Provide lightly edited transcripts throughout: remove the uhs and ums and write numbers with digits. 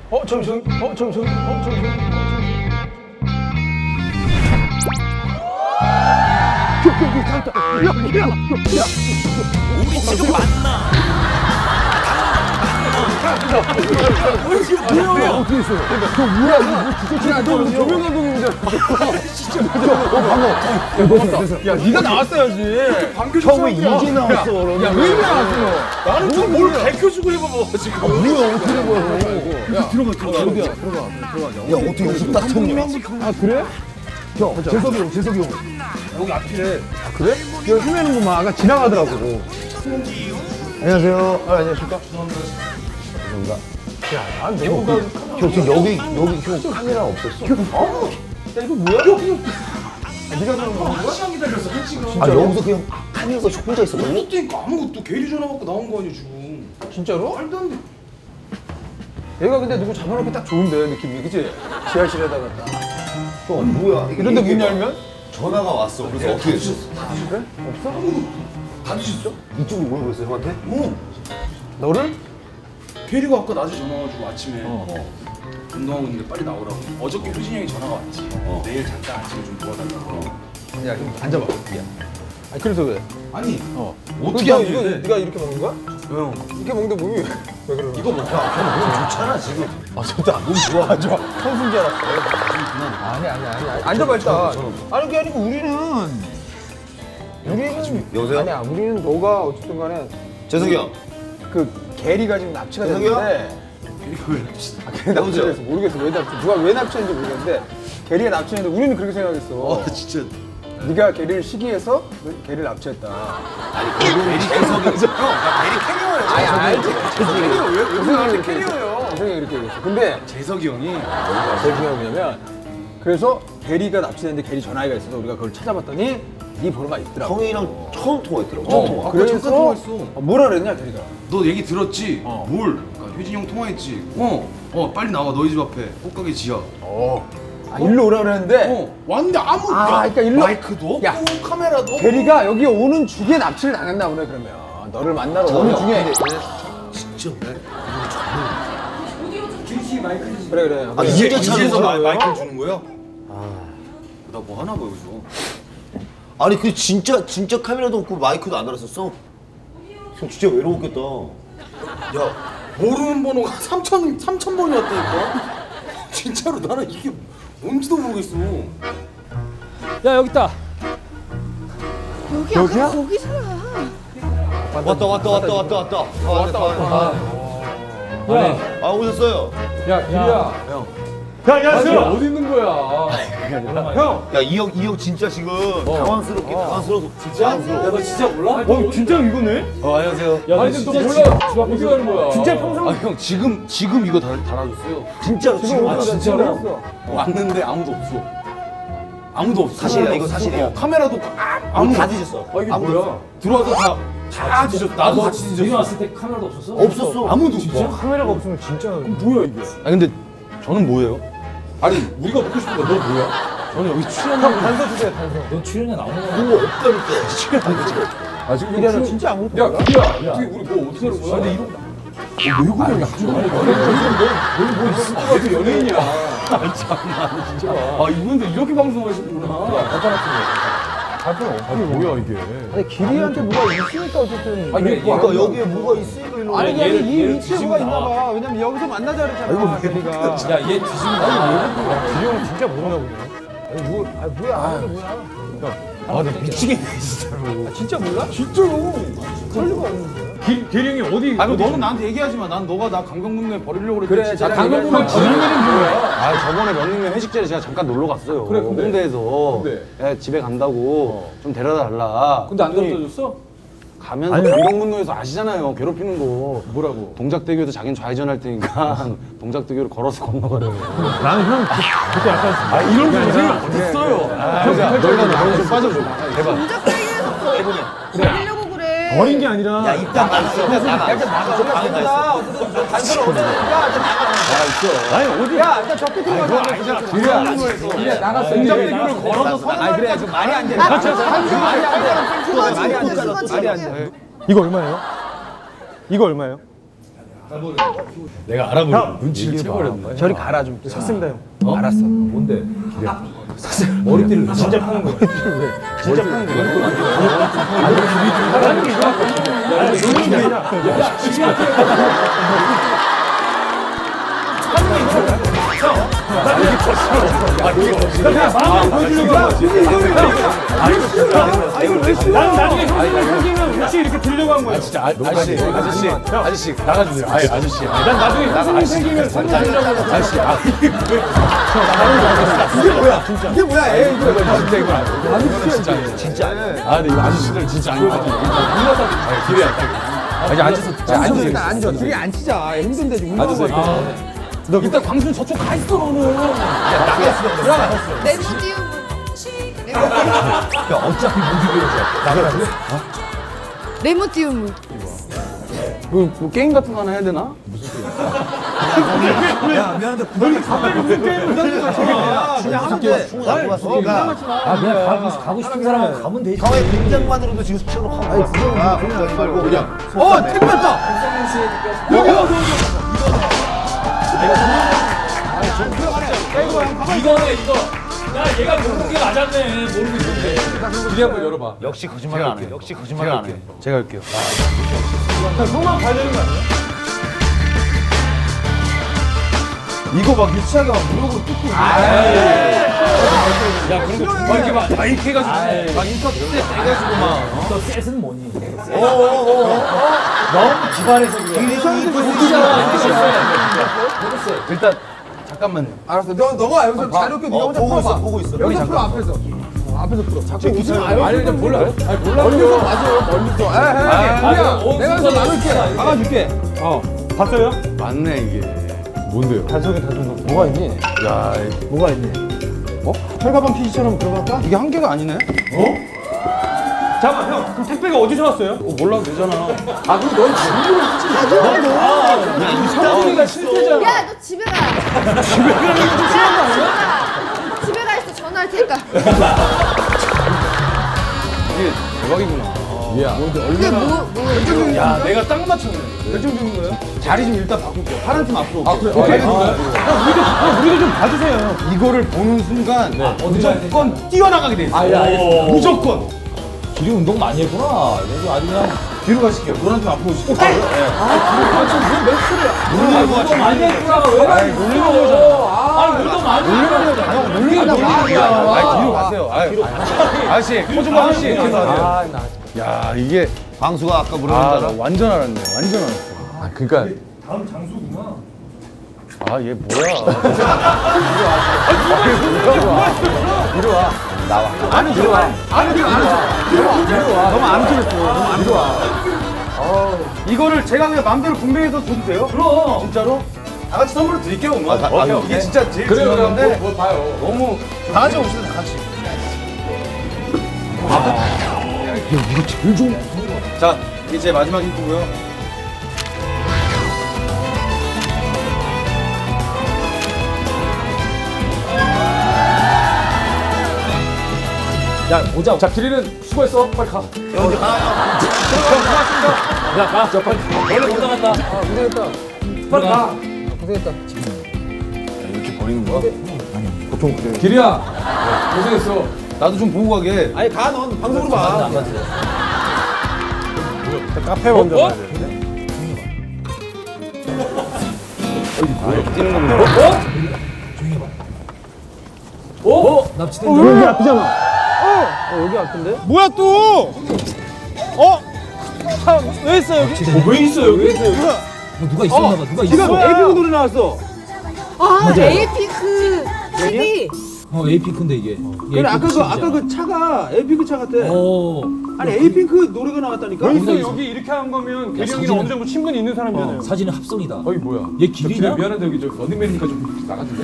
저기. 우리 지금 만나. 우리 지금 뭐야? 어떻게 했어? 저 뭐야? 진짜 조명 감독님인 줄 알았어. 진짜 방금. 야, 네가 나왔어야지. 처음에 이제 나왔어. 야, 왜 나왔어? 나는 좀 뭘 밝혀주고 해봐봐 지금. 뭐야 어떻게 된 거야? 야, 들어가. 야 어떻게 여기서 딱 쳤냐? 아, 그래? 형 재석이 형. 여기 앞이래. 아, 그래? 여기 헤매는구만. 아까 지나가더라고. 안녕하세요. 안녕하십니까? 감사합니다. 야, 난 너무 형 지금 여기 형 카메라 없었어? 야, 이거 뭐야? 네가 그런 거? 한 시간 기다렸어 한 시간. 아 여기서 그냥 카메라가 혼자 있었거든? 그러니까 아무것도 게리 전화 받고 나온 거 아니야 지금. 진짜로? 말도 안 돼. 얘가 근데 누구 잡아놓기 딱 좋은데 느낌이, 그치? 지하실에다가 딱. 형 뭐야? 이런데 문 열면? 전화가 왔어. 그래서 어떻게 했어? 그래? 없어? 다 드셨어? 이쪽으로 물어보겠어요 형한테? 너를? 게리가 아까 낮에 전화 와가지고 아침에 운동하고 있는데 빨리 나오라고. 어저께 효진이 형이 전화가 왔지. 내일 잠깐 아침에 좀 도와달라고. 야, 좀 앉아봐. 야. 아, 그래서 왜? 아니 어떻게 하는 거야? 네가 이렇게 먹는 거야? 응. 이렇게 먹는데 몸이 왜 그러는 거야? 이거 먹자. 형 좋잖아 지금. 아 진짜 몸 좋아. 좋아. 선수인 줄 알았어. 아니. 앉아봐, 일단. 아니, 그게 아니고 우리는 여보세요? 아니야, 우리는 너가 어쨌든 간에 재석이 형. 그 게리가 지금 납치가 재석이요? 됐는데 게리가 왜 납치? 게리 납치돼서 모르겠어. 왜 납치? 누가 왜 납치했는지 모르겠는데 게리가 납치했는데 우리는 그렇게 생각했어. 진짜. 네가 게리를 시기해서 게리를 납치했다. 아니 게리 재석이 형. 나 게리 캐리어예요. 아니, 알지. 캐리어 왜 이렇게 캐리어예요? 이상하게 이렇게 얘기했어. 근데 재석이 형이 제일 중요한 게 뭐냐면 그래서 게리가 납치됐는데 게리 전화기가 있어서 우리가 그걸 찾아봤더니 네 번호가 있더라고. 형이랑 처음 통화했더라고. 처음 통화. 아까 잠깐 통화했어. 뭐라 그랬냐 게리가. 너 얘기 들었지? 뭘? 그러니까 효진이 형 통화했지? 빨리 나와 너희 집 앞에 꽃가게 지하. 아, 일로 오라 그랬는데 왔는데 아무 그러니까 일로 마이크도 없고 야, 카메라도 없고. 게리가 여기 오는 중에 납치를 당했나 보네. 그러면 너를 만나러 오는 중에 진짜 왜? 그래. 아 이제서 차는 마이크를 주는 거예요? 나 뭐 하나 봐 여기서. 아니 그 진짜 카메라도 없고 마이크도 안 달았었어? 형 진짜 외로웠겠다. 야 모르는 번호가 3천 번이 왔다니까. 진짜로 나는 이게 뭔지도 모르겠어. 야 여기 있다. 여기야? 거기 살아. 왔다. 야, 아 오셨어요? 야 길이야. 형. 안녕하세요. 어디 있는 거야? 형. 야 이 형 진짜 지금 당황스러워. 진짜? 야 너 진짜 몰라? 진짜 이거네? 안녕하세요. 야 아니 너 몰라? 어디 가는 거야? 진짜 평생. 형 지금 이거 달아줬어요. 진짜로 지금 진짜로? 왔는데 아무도 없어. 아무도 없어. 사실이야 이거 사실이야. 카메라도 아무 다 뒤졌어. 아 이게 뭐야? 들어와서 다 뒤졌어. 나도 같이 네가 뒤졌어. 왔을 때 카메라도 없었어? 없었어. 아무도 진짜? 없어. 카메라가 없으면 진짜 뭐야 이게? 아니 근데 저는 뭐예요? 아니 우리가 묻고 싶은 거너 뭐야? 저는 여기 출연. 단서 주세요, 단서. 넌 출연에 나오는 거야? 그거 없다니까. 아, 지금 기리야는 진짜 아무것도 몰라. 길이야. 어떻게 우리 뭐 어떻게 하는 거야? 근데 이런 외국인이 아주 너뭐 있을 것 같은 연예인이야. 아 이분들 이렇게 방송하시구나. 뭐야 이게? 아니, 기리한테 뭐가 있으니까 어쨌든. 아니, 얘- 그러니까 여기에 뭐가 있으니까 일로 아니, 오는 아니, 얘를- 이 얘를 위치에 뒤집어 뭐가 있나 나와. 봐. 왜냐면 여기서 만나자 그랬잖아, 게리가. 야얘 뒤집는 거 아니야? 기리 형은 진짜 모르나 보네. 아니, 뭐야, 아무도 뭐야. 아, 나 미치겠네, 진짜로. 아, 진짜 몰라? 진짜로. 그럴 리가 없는데. 계령이 어디? 아니 너는 나한테 얘기하지 마. 난 너가 나 강경문에 버리려고 그래, 그랬지. 자, 강경문은 지는 일은 뭐야? 아 저번에 런닝맨 회식자리 제가 잠깐 놀러 갔어요. 그래, 근데? 홍대에서 근데? 야, 집에 간다고 좀 데려다 달라. 근데 안 그랬더니 들어줬어? 가면서 강경문로에서 아시잖아요. 괴롭히는 거. 뭐라고? 동작대교에서 자기는 좌회전할 테니까 동작대교를 걸어서 건너가래요. 나는 형 그때 약간 아 이런 분들이 어딨어요? 너가 좀 빠져줘. 대박. 동작대기에서 버리려고 그래. 버린 게 아니라 야 입장 나갔어. 나가. 나가, 어쨌든 단서를 얻으니까 좀 나가. 아니 어디? 야, 일단 저 끝으로 가자. 기리야, 나갔어. 동작대교를 걸어서 선. 아니, 그래, 좀 말이 안 돼. 말이 안 돼. 말이 안 돼. 말이 안 돼. 이거 얼마예요? 이거 얼마예요? 내가 알아보려 눈치를 채버렸네. 저리 가라 좀. 샀습니다 형. 알았어. 뭔데? 머리띠를 진짜 파는 거야. 진짜 파는 거야. 난 나중에 형수님 생기면 혹시 이렇게 들려고 한 거야. 진짜 아저씨 나가주세요. 아저씨. 난 나중에 형수님 생기면 들려고 한 거야. 아저씨. 이게 뭐야? 에이 이거. 진짜 이거 아니야. 진짜. 아 근데 이거 아저씨들 진짜 안 보여줘. 기대야. 아니 앉으세요. 일단 앉아. 둘이 앉히자. 힘든데 지금 운동하고. 너 일단 광순 저쪽 가 있어 너는. 레몬디움. 어차피 못 이겨서 나가라고? 레몬디움. 뭐 게임 같은 거 하나 해야 되나? 그냥 하면 돼. 충분히 왔으니까. 그냥 가고 싶은 사람은 가면 되지. 형의 등장만으로도 지금 수천억 하고 왔으니까 그러지 말고 그냥. 택배 왔다. 이거네 이거. 야 얘가 모르는 게 맞았네. 모르고 있었네. 기대 한번 열어봐. 역시 거짓말 안 해. 역시 거짓말 안 해. 제가 할게요. 형만 봐야 되는 거 아니야? 이거 막 유치하게 막 무릎으로 뜯고. 야 그런 거 이렇게 막 이렇게 해가지고 막 인터 해가지고 막. 너 셋은 뭐니? 너무 기발해서 그래. 일단 잠깐만요. 알았어. 너가 여기서 자료 껴. 네가 혼자 보고 있어. 풀어봐. 보고 있어. 여기서 풀어 앞에서. 앞에서 풀어. 자꾸 웃지 마요. 아니 좀 몰라요? 아니 멀리서 맞아요. 멀리서. 에이. 내가 여기서 나눌게. 막아줄게. 봤어요? 맞네 이게. 뭔데요? 단속에 단속. 뭐가 있니? 야, 뭐가 있니? 철가방 PC처럼 들어갈까? 이게 한 개가 아니네. 잠깐만 형. 그럼 택배가 어디서 왔어요? 몰라도 되잖아. 아 그럼 넌 진료를 하지. 성훈이가 실패잖아. 야, 너 집에 가. 집에 가는 게 싫은 거 아니야? 집에 가 있어. 전화할 테니까. 이게 대박이구나. 그게 뭐? 야 내가 딱 맞췄네. 결정적인 거예요? 자리 좀 일단 바꿀게요. 파란 팀 앞으로 올게요. 그래. 오케이. 우리도 좀 봐주세요. 이거를 보는 순간 무조건 뛰어나가게 돼 있어. 알겠습니다. 무조건. 길이 운동 많이 했구나. 그래서 아주 그냥 뒤로 가실게요. 노란 팀 앞으로 오실게요. 놀리는 거 많이 했구나. 왜? 놀리는 거잖아. 아니 운동 많이 했구나. 놀리는 거야. 뒤로 가세요. 아저씨, 코좀 아저씨. 야 이게 방수가 아까 아, 물어봤잖아. 나 완전 알았네. 완전 알았어. 아, 그러니까 다음 장소구나. 아, 얘 뭐야? 너무 안 틀렸어. 너무 안 좋아. 이거를 제가 그냥 마음대로 분배해서 줘도 돼요? 그럼. 진짜로? 다 같이 선물로 드릴게요, 오늘. 이게 진짜 제일 중요한 건데. 뭘 봐요. 너무 다 같이 옵시다, 다 같이. 이거 제일 좋은. 자, 이게 제 마지막 힌트고요. 야 보자. 자 길이는 수고했어. 빨리 가. 여기 하나. 야 가. 저 빨리. 원래 못 나갔다. 고생했다. 빨리 가. 고생했다. 이렇게 버리는 거야? 보통 그래. 길이야. 고생했어. 나도 좀 보고 가게. 아니 가 넌 방송으로 봐. 카페 먼저 가야 되는데. 뛰는 겁니다. 여기 앞이잖아. 여기 앞인데? 뭐야 또? 왜 있어 여기? 왜 있어 여기? 누가 있었나 봐. 누가 있어? 이거 에이핑크 노래 나왔어. 아, 에이핑크 CD. 에이핑크인데 이게. 그래 아까 그 차가 에이핑크 차 같아. 아니 에이핑크 노래가 나왔다니까. 왜 있어, 여기 이렇게 한 거면 대리 형이랑 어느 정도 친분이 있는 사람이잖아요. 사진은 합성이다. 어이 뭐야? 얘 길이냐? 미안한데 여기 저 런닝맨이니까 좀 나가줄래?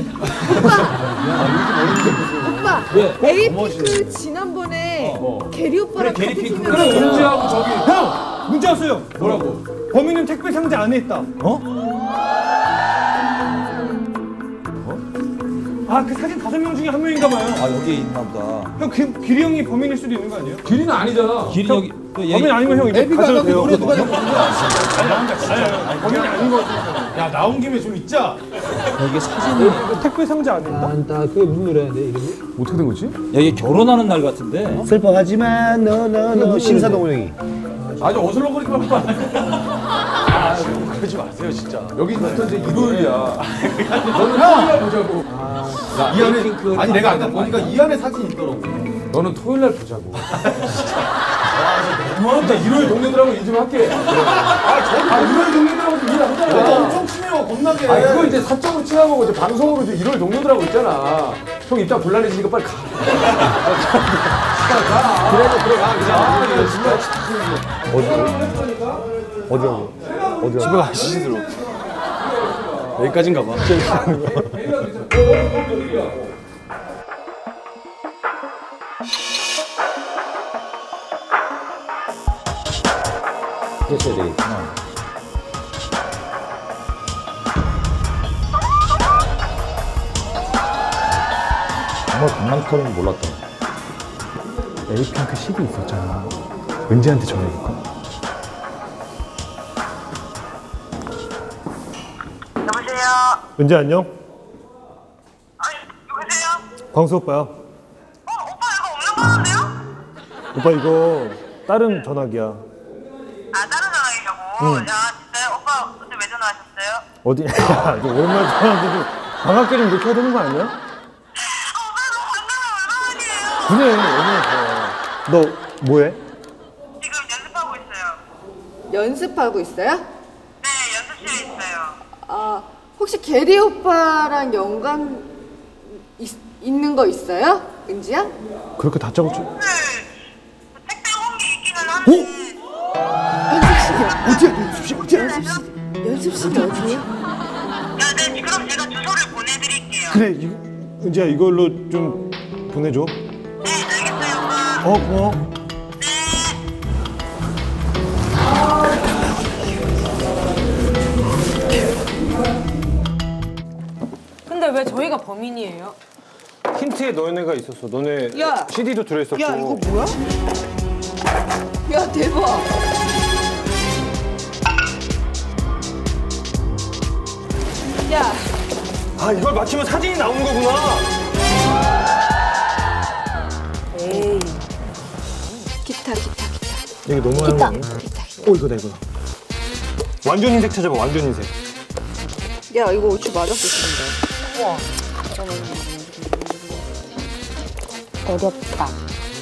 오빠, 왜? 에이핑크 지난번에 게리 오빠랑 같은 팀이었어. 그래 문제하고 저기 형 문제 왔어요. 뭐라고? 범인은 택배 상자 안에 있다. 아 그 사진 5명 중에 한 명인가 봐요. 아 여기 있나 보다. 형 길이 형이 범인일 수도 있는 거 아니에요? 길이는 아니잖아. 길이 여기. 범인 아니면 형 이제 가셔도 돼요. 노래 누가 좀 부른 거야? 아니, 범인이 아닌 거 같아. 야, 나온 김에 좀 있자. 이게 사진이. 택배 상자 아닌가? 그게 무슨 노래인데 이름이? 어떻게 된 거지? 야 이게 결혼하는 날 같은데. 슬퍼하지만 너 신사동 형이. 아주 어슬렁거리기만 하고. 그러지 마세요, 진짜. 여기부터 이제 일요일이야. 너는 토요일날 보자고. 이 안에, 아니, 내가 아까 보니까 이 안에 사진이 있더라고. 너는 토요일날 보자고. 너무한다. 일요일 동료들하고 일 좀 할게. 일요일 동료들하고 좀 일하잖아. 엄청 친해요, 겁나게. 아 그거 이제 사적으로 친하고 이제 방송으로 이제 일요일 동료들하고 있잖아. 형 입장 곤란해지니까 빨리 가. 그래도 들어가 그냥. 집에 가시지 들어. 여기까지인가 봐. 했어야 되겠구나. 정말 강남스타일은 몰랐다. 에이핑크 CD 있었잖아. 은지한테 전해줄까? 여보세요? 은지 안녕? 아니, 누구세요? 광수 오빠야. 오빠 이거 없는 거는데요? 오빠 이거 다른 전화기야. 아, 다른 전화기라고? 야, 진짜요? 오빠 근데 왜 전화하셨어요? 어디? 야, 너 오랜만에 전화하는데 좀 방학게 좀 이렇게 해야 되는 거 아니야? 오빠 너무 장난을 얼마만이에요? 그래, 너 뭐해? 지금 연습하고 있어요. 연습하고 있어요? 네, 연습실에 있어요. 아, 혹시 게리 오빠랑 연관 있는 거 있어요? 은지야? 그렇게 다짜고 쳐? 네, 택배 온 게 있기는 한데. 연습실이 어디야? 야, 네, 그럼 제가 주소를 보내드릴게요. 그래, 은지야 이걸로 좀 보내줘. 네, 알겠어요, 오빠. 고마워. 근데 왜 저희가 범인이에요? 힌트에 너네가 있었어. 너네 야. CD도 들어있었고. 야, 이거 뭐야? 야, 대박. 야, 아, 이걸 맞추면 사진이 나오는 거구나. 에이. 기타. 이게 너무 하는 거 아니야? 이거다, 이거. 완전 흰색 찾아봐, 완전 흰색. 야, 이거 얼추 맞았을 텐데. 우와. 어렵다.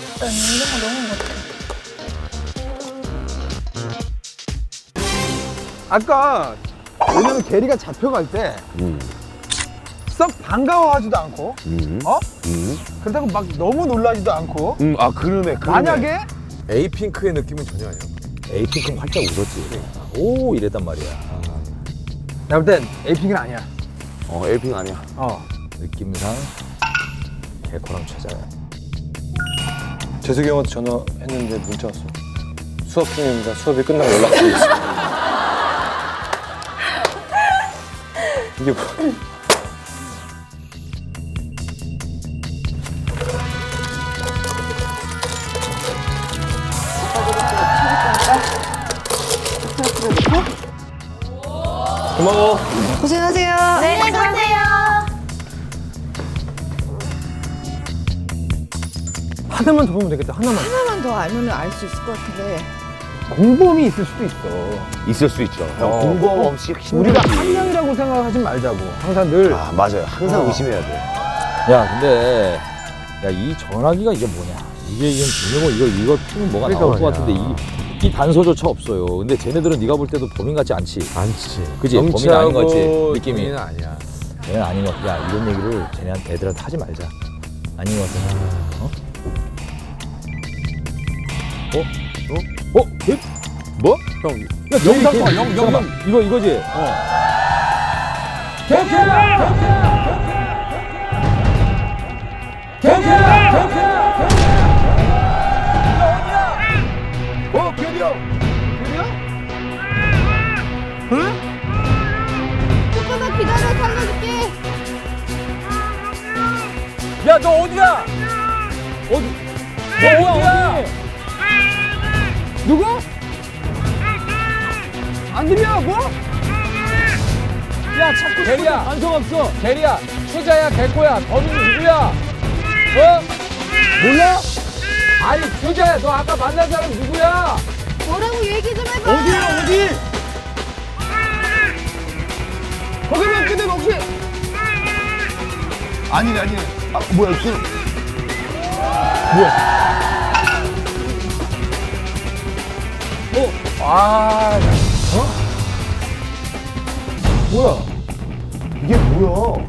아까 왜냐면 게리가 잡혀갈 때 썩 반가워하지도 않고 그렇다고 막 너무 놀라지도 않고 아 그러네. 만약에 에이핑크의 느낌은 전혀 아니야. 에이핑크는 활짝 웃었지. 오 이랬단 말이야. 내가 볼 땐 에이핑크는 아니야. 에이핑 아니야. 느낌상 개코랑 찾아야. 재석이 형한테 전화했는데 문자 왔어. 수업 중입니다. 수업이 끝나고 연락드리겠습니다. 이게 뭐? 고마워. 고생하세요. 네, 수고하세요. 하나만 더 보면 되겠다. 하나만. 하나만 더 알면 알 수 있을 것 같은데. 공범이 있을 수도 있어. 있을 수 있죠. 공범 없이 우리가 힘들지. 한 명이라고 생각하지 말자고. 항상 늘 아 맞아요. 항상 의심해야 돼. 야 근데 야 이 전화기가 이게 뭐냐? 이게 중요고 이거 피면 뭐가 나올 것 같은데 이 단서조차 없어요. 근데 쟤네들은 네가 볼 때도 범인 같지 않지? 않지. 그지? 범인 아닌 것 같지? 느낌이. 범인은 아니야. 쟤는 아닌 것 같아. 야 이런 얘기를 애들한테 하지 말자. 아닌 것 같아. 뭐? 형. 야 영상 봐. 영상. 이거지. 조금만 기다려, 살려줄게. 야 너 어디야? 어디? 너 어디야? 누구? 안 들려 뭐? 야 자꾸 게리야 반성 없어. 게리야 최자야 개코야 범인은 누구야? 어? 몰라? 아니 최자야 너 아까 만난 사람 누구야? 뭐라고 얘기 좀 해봐. 어디야 어디? 거기면 근데 혹시 아니네. 아, 뭐야, 뭐야? 이게 뭐야?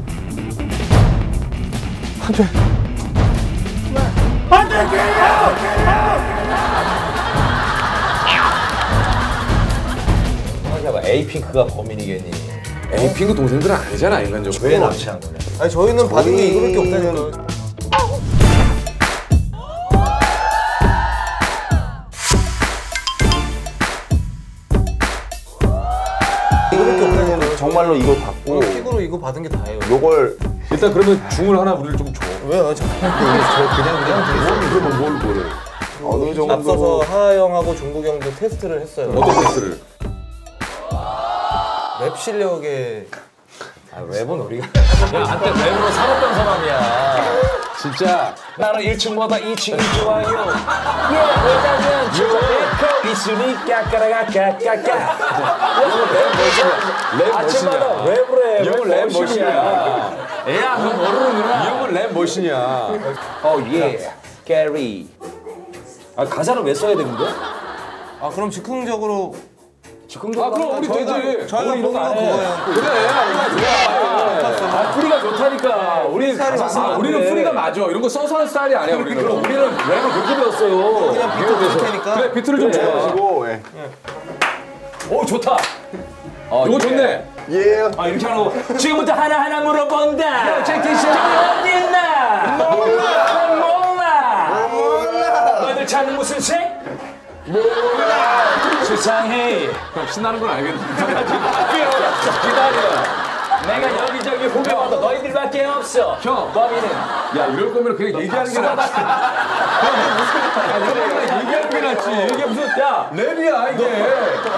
생각해봐 에이핑크가 범인이겠니? 에이핑크 동생들은 아니잖아 인간적으로. 왜 납치한 거냐? 아니, 저희는 받은 게 이거밖에 없다니까. 이거밖에 없다니까. 정말로 이걸 받고. 픽으로 이거 받은 게 다예요. 요걸. 일단 그러면 중을 하나 우리를 좀 줘. 왜요? 저 그냥. 그러면 뭘 해? 어느 정도. 앞서서 하하 형하고 종국 형도 테스트를 했어요. 어떤 테스트를? 랩 실력에 아, 랩은 우리가 야 한때 랩으로 살았던 사람이야. 진짜 나는 1층보다 2층이 좋아요. 예, 왜냐면 지금 에코 있으니까 까라가까까까. 랩 아침마다 랩을 해. 이 형은 랩 머신이야. 야, 너 모르는구나. 이 형은 랩 머신이야. 어, 예. 게리. 아, 가사를 왜 써야 되는 거야? 아 그럼 즉흥적으로 아 그럼 우리 되지. 저희가 보는 건 그거예요. 그래. 아 프리가 좋다니까. 우리 우리는 프리가 맞아. 이런 거 써서 하는 스타일이 아니야 우리는. 우리는 랩을 그렇게 배웠어요. 그냥 비트 들 테니까. 그래 비트를 좀 줘가지고. 오, 좋다. 이거 좋네. 예. 아, 이렇게 하고 지금부터 하나하나 물어본다. 채팅창 어디 있나? 몰라. 너희들 차는 무슨 색? 몰라. 수상해. 그럼 신나는 건 알겠는데. 기다려. 내가 여기저기 후배와도 너희들밖에 없어. 형. 범인은 야 이럴 거면 그냥 얘기하는 게 낫지. 얘기하는 게 낫지. 이게 무슨 야 랩이야 이게.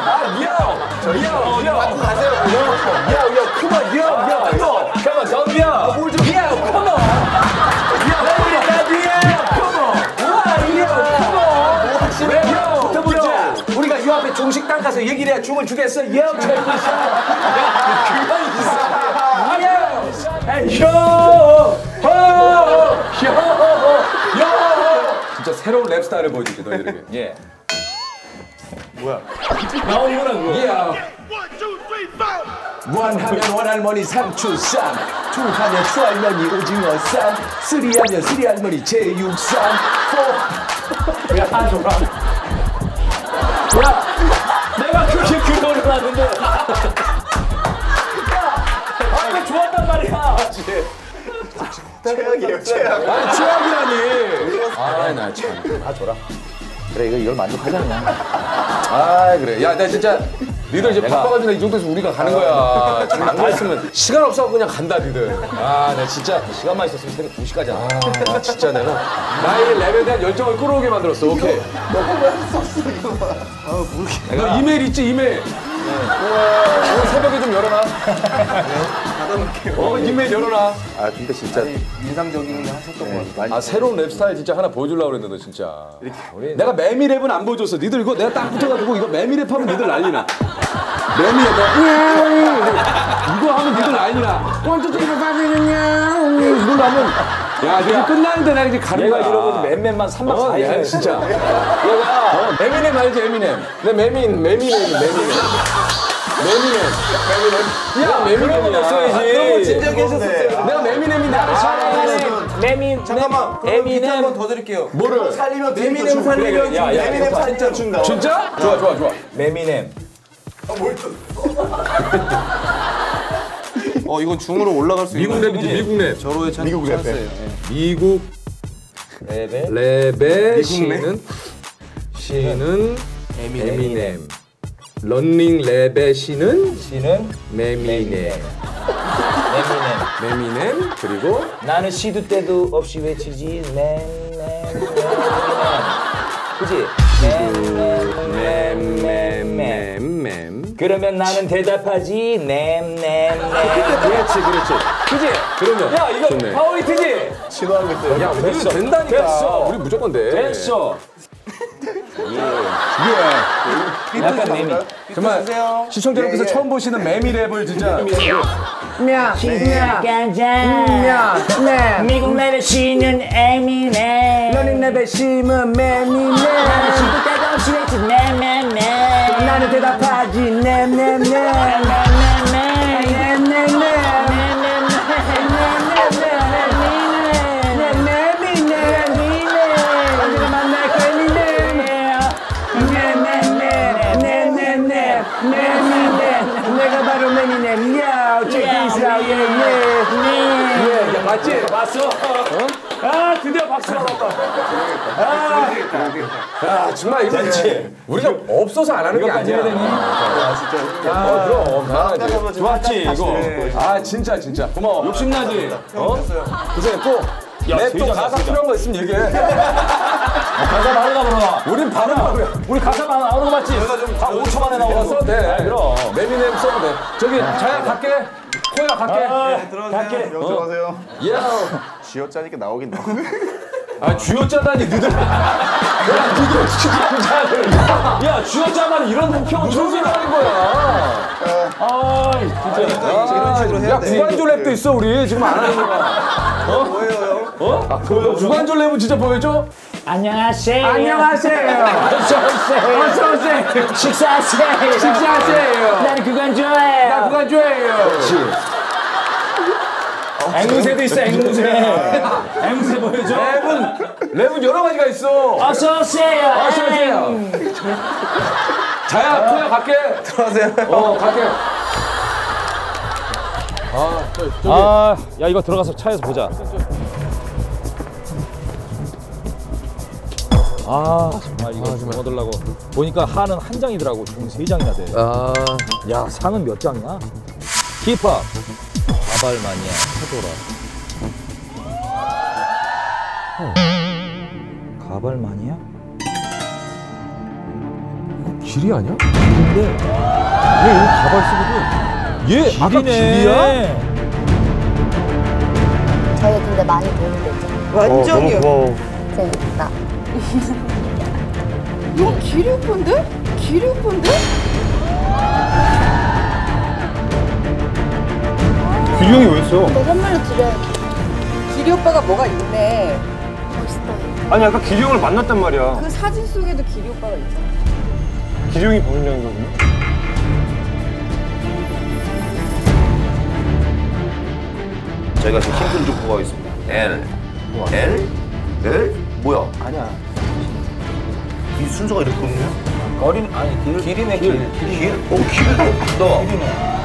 맞고 가세요. 야, come on, 덤벼. 뭘 좀. 야, come on. 붙어보자. 우리가 요 앞에 중식당 가서 얘기를 해야 죽을 주겠어. 야, 진짜 새로운 랩 스타일을 보여줄게 너희들에게. 예. 뭐야? 나오는구나 그거. 야. 원하면 원할머니 상추쌈, 투하면 추할머니 오징어쌈, 쓰리하면 쓰리할머니 제육쌈, 야 하줘라. 야, 내가 그렇게 그 노래를 하는데. 야, 아까 좋았단 말이야. 최악이에요, 최악. 아니 최악이라니. 아나 참. 다 줘라. 그래 이걸 만족하자 그냥. 아 그래. 야 나 진짜 니들 이제 바빠가지고 이 정도에서 우리가 가는 거야. 지금 안 그랬으면 시간 없어서 그냥 간다 니들. 아 나 진짜 시간만 있었으면 새벽 2시까지 안 아, 나 진짜 내가 나의 랩에 대한 열정을 끌어오게 만들었어. 오케이. 너 이메일 있지 이메일. 오늘 새벽에 좀 열어놔. 이메일 열어놔. 아, 근데 진짜. 인상적인 게 하셨던 거 같아요. 아 새로운 랩 스타일 진짜 하나 보여주려고 그랬는데 너 진짜. 내가 매미 랩은 안 보여줬어. 니들 이거 내가 딱 붙어가지고 이거 매미 랩 하면 니들 난리나. 매미 랩 이거 하면 니들 난리나. 이걸로 하면 야 이제 끝나는데 나 이제 가는 거야. 얘가 이러고 맨맨만 3박 4일. 야 진짜. 얘가 에미넴 알지 에미넴. 내 메미넴. 야 메미넴이야. 그런 거 진작에 했었어요. 내가 메미넴이 나를 메민. 잠깐만. 그럼 비트 한 번 더 드릴게요. 뭐를? 살리면 에미넴 살리면 에미넴 살리면 준다. 진짜? 좋아. 메미넴. 이건 중으로 올라갈 수 있는. 미국 랩이지 미국 랩. 저로의 미국 랩. 찬스예요. 미국 랩의 시는 에미넴. 런닝 랩의 시는 메미넴. 메미넴 그리고 나는 시도 때도 없이 외치지 맨 그지? 맴. 그러면 나는 대답하지. 그렇지. 그지? 그러면. 야, 이거 좋네. 파워히트지? 신호하고 있어요. 야, 우리 된다니까. 됐어. 우리 무조건 돼. 됐어. 약간 매미. 정말 시청자 여러분께서 처음 보시는 매미 랩을 진짜. 미국 랩에 쉬는 에미네. 러닝 랩에 심은 매미네. 나는 쉴 데가 없이 했지. 나는 대답하지. 언제나 만날 내가 바로 매미네. 야, check this out. 야, 맞지? 봤어? 아, 드디어 박수 받았다. 야, 정말 이거 우리가 없어서 안 하는 게 아니야. 그럼 당연하지. 좋았지 이거. 아, 진짜. 고마워. 욕심나지? 고생했고. 랩또 가사 필요한 거 있으면 얘기해. 가사 많이 나오나? 우린 바로 나오야. 우리 가사 많이 나오는 거 맞지? 다 5초 만에 나오는 거. 써도 돼. 그럼. 매미넴 써도 돼. 저기 자야 갈게. 코야 갈게. 들어가세요. 들어가세요. 야. 쥐어짜니까 나오긴 나와. 아, 쥐어짜다니 너들. 야, 너들 진짜. 야, 쥐어짜만 이런 평은 무슨 하는 거야? 아, 진짜. 이런 식으로 해야 야, 구간조 랩도 있어 우리 지금 안 하는 거야. 뭐예요? 구간조 랩은 진짜 보여줘? 안녕하세요. 안녕하세요. 어서오세요. 식사하세요. 나는 그건 좋아해요. 나 그건 좋아해요. 앵무새도 있어, 앵무새. 앵무새 보여줘. 랩은 여러 가지가 있어. 어서오세요. 자야, 코야 갈게. 들어가세요. 갈게. 야, 이거 들어가서 차에서 보자. 정말 이거 좀 얻으려고. 보니까 한은 한 장이더라고. 총 3장이나 돼. 야, 상은 몇 장이야? 힙합. 가발마니아, 페도라. 가발마니아? 이거 길이 아니야? 근데 왜 여기 가발 쓰거든? 얘 아까 길이야? 저희 근데 많이 도움이 됐죠. 완전히요. 재밌다. 이거 기리 오빠인데? 기리 오빠인데? 규리 형이 왜 있어? 내 선물로 드려야지. 기리 오빠가 뭐가 있네. 멋있다. 아니 아까 기리 형을 만났단 말이야. 그 사진 속에도 기리 오빠가 있잖아. 기리 형이 범인장이거든요. 저희가 지금 힌트를 좀 보고 가겠습니다. L. 뭐야? 아니야. 이 순서가 이렇거든요. 길이네, 길. 길. 길도 너.